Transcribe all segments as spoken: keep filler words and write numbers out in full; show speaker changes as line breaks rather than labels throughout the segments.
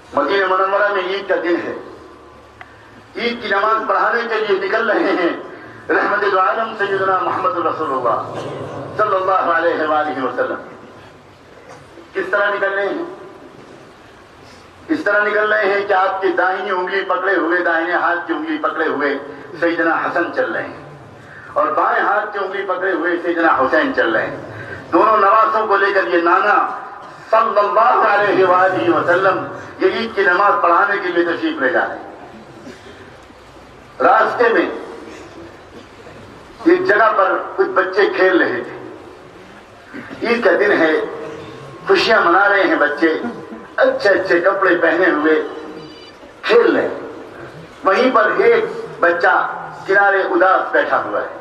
مدینہ منورہ میں عید کا دن ہے، عید کی نماز پڑھانے کے لیے نکل رہے ہیں رحمت دو عالم سیدنا محمد رسول اللہ صلی اللہ علیہ وآلہ وسلم۔ کس طرح نکل رہے ہیں؟ اس طرح نکل رہے ہیں کہ آپ کی داہنی انگلی پکڑے ہوئے، داہنے ہاتھ کی انگلی پکڑے ہوئے سیدنا حسن چل رہے ہیں، اور بائیں ہاتھ کی انگلی پکڑے ہوئے سیدنا حسین چل رہے ہیں۔ دونوں نواسوں کو لے کر یہ نانا صلی اللہ علیہ وآلہ وسلم یہ عید کی نماز پڑھانے کے لیے تشریف لے جا رہے ہیں۔ راستے میں ایک جگہ پر کچھ بچے کھیل رہے تھے، عید کا دن ہے، خوشیاں منا رہے ہیں بچے، اچھے اچھے کپڑے پہنے ہوئے کھیل رہے ہیں۔ وہیں پر ایک بچہ کنارے اداس بیٹھا ہوا ہے،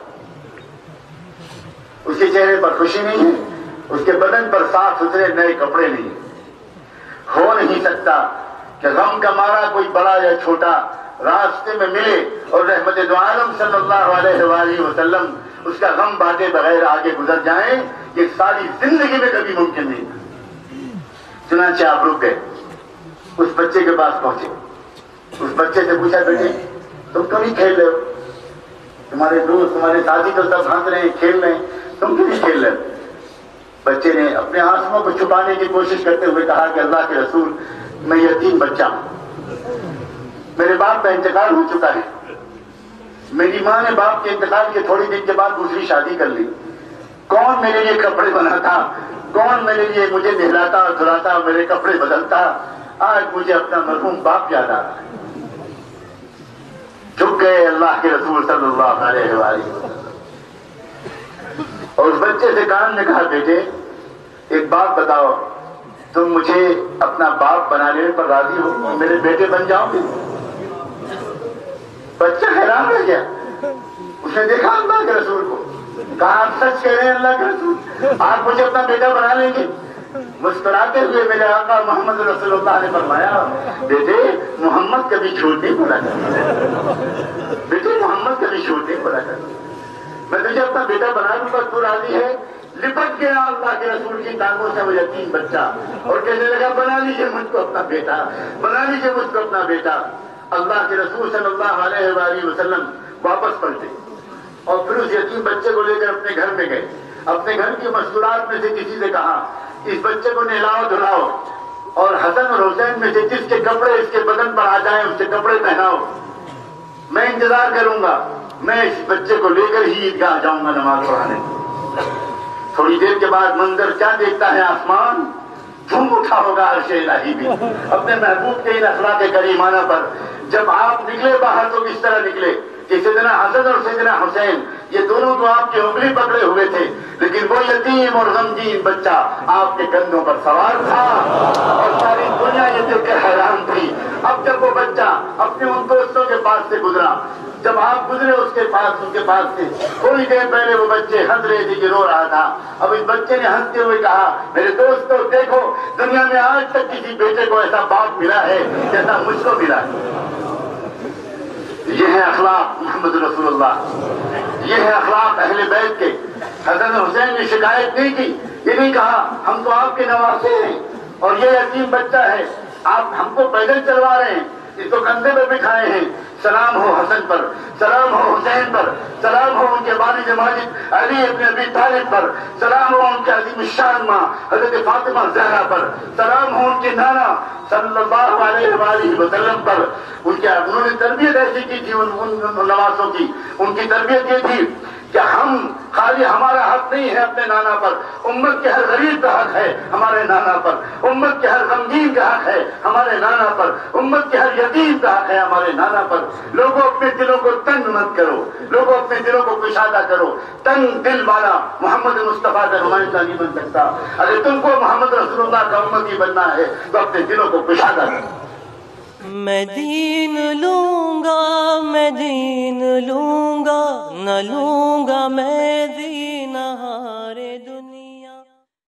اس کے چہرے پر خوشی نہیں ہے، اس کے بدن پر صاف ستھرے نئے کپڑے نہیں ہیں۔ ہو نہیں سکتا کہ غم کا مارا کوئی بڑا یا چھوٹا راستے میں ملے اور رحمت دو عالم صلی اللہ علیہ وآلہ وسلم اس کا غم بانٹے بغیر آگے گزر جائیں، یہ ساری زندگی میں کبھی ممکن نہیں تھا۔ چنانچہ آپ رک گئے، اس بچے کے پاس پہنچے، اس بچے سے پوچھا بیٹے تم کیوں نہیں کھیل رہے ہو؟ تمہارے دوست تمہارے ساتھی تو سب ہنس رہے ہیں کھیل رہے ہیں، تم کیوں نہیں کھیل رہے ہو؟ بچے نے اپنے آنسوؤں کو چھپانے کی کوشش کرتے ہوئے کہا کہ اللہ کے رسول میں یتیم بچہ ہوں، میرے باپ کا انتقال ہو چکا ہے، میری ماں نے باپ کے انتقال کے تھوڑی دن کے بعد دوسری شادی کر لی، کون میرے لیے کپڑے بناتا، کون میرے لیے مجھے نہلاتا اور دھلاتا اور میرے کپڑے بدلتا، آج مجھے اپنا مرحوم باپ یاد آ رہا ہے۔ جھک گئے اللہ کے رسول صلی اللہ علیہ وآلہ وسلم اور اس بچے سے کان نے کہا بیٹے ایک بات بتاؤ، تم مجھے اپنا باپ بنانے پر راضی ہو، میرے بیٹے بن جاؤ گے؟ بچہ حیران رہ گیا، اس نے دیکھا اللہ کے رسول کو، کہا آپ سچ کہہ رہے ہیں اللہ کے رسول، آپ مجھے اپنا بیٹا بنا لیں گے؟ مسکراتے ہوئے میرے آقا محمد رسول اللہ نے فرمایا بیٹے محمد کبھی جھوٹ نہیں بولا کرتا، بیٹے محمد کبھی جھوٹ نہیں بولا کرتا، میں تجھے اپنا بیٹا بنا دوں گا، تو راضی ہے؟ لپٹ گیا اللہ کے رسول کی ٹانگوں سے وہ یتیم بچہ اور کہنے لگا بنا لیجیے مجھ کو اپنا بیٹا، بنا لیجیے مجھ کو اپنا بیٹا۔ اللہ کے رسول صلی اللہ علیہ وآلہ وسلم واپس پلٹے اور پھر اس یتیم بچے کو لے کر اپنے گھر میں گئے، اپنے گھر کی مستورات میں سے کسی سے کہا اس بچے کو نہلاؤ دھلاؤ اور حسن اور حسین میں سے جس کے کپڑے اس کے بدن پر آ جائیں اس کے کپڑے پہناؤ، میں انتظار کروں گا، میں اس بچے کو لے کر ہی عیدگاہ جاؤں گا نماز پڑھانے۔ تھوڑی دیر کے بعد منظر کیا دیکھتا ہے آسمان، جھوم اٹھا ہوگا عرش الہی بھی اپنے محبوب کے ان اخلاق کریمانہ پر۔ جب آپ نکلے باہر تو کس طرح نکلے کہ سیدنا حسن اور سیدنا حسین یہ دونوں تو آپ کی انگلی پکڑے ہوئے تھے، لیکن وہ یتیم اور غمگین بچہ آپ کے کندھوں پر سوار تھا اور ساری دنیا یہ دیکھ کر حیران تھی۔ اب جب وہ بچہ اپنے ان دوستوں کے پاس سے گزرا، جب آپ گزرے اس کے پاس ان کے پاس سے تھوڑی دیر پہلے وہ بچے ہنس رہے تھے کہ رو رہا تھا، اب اس بچے نے ہنستے ہوئے کہا میرے دوستو دیکھو دنیا میں آج تک کسی بیٹے کو ایسا باپ ملا ہے جیسا مجھ کو ملا ہے۔ یہ ہے اخلاق محمد رسول اللہ، یہ ہے اخلاق اہل بیت کے۔ حسن حسین نے شکایت نہیں کی، یہ نہیں کہا ہم تو آپ کے نواسے ہیں اور یہ یتیم بچہ ہے، آپ ہم کو پیدل چلوا رہے ہیں، اس کو کندھے پہ بٹھائے ہیں۔ سلام ہو حسن پر، سلام ہو حسین پر، سلام ہو ان کے والد ماجد علی ابن ابی طالب پر، سلام ہو ان کے عظیم الشان ماں حضرت فاطمہ زہرا پر، سلام ہو ان کے نانا صلی اللہ علیہ وآلہ وسلم پر۔ ان کے انہوں نے تربیت ایسی کی تھی ان, ان نواسوں کی، ان کی تربیت یہ تھی کہ ہم خالی ہمارا حق نہیں ہے اپنے نانا پر، امت کے ہر غریب کا حق ہے ہمارے نانا پر، امت کے ہر غمگین کا حق ہے ہمارے نانا پر، امت کے ہر یتیم کا حق ہے ہمارے نانا پر۔ لوگوں اپنے دلوں کو تنگ مت کرو، لوگوں اپنے دلوں کو کشادہ کرو، تنگ دل والا محمد مصطفیٰ کا نمائندہ نہیں بن سکتا۔ اگر تم کو محمد رسول اللہ کا امتی بننا ہے تو اپنے دلوں کو کشادہ کرو۔
میں دین لوں گا، میں دین لوں گا، نہ لوں گا میں دینہ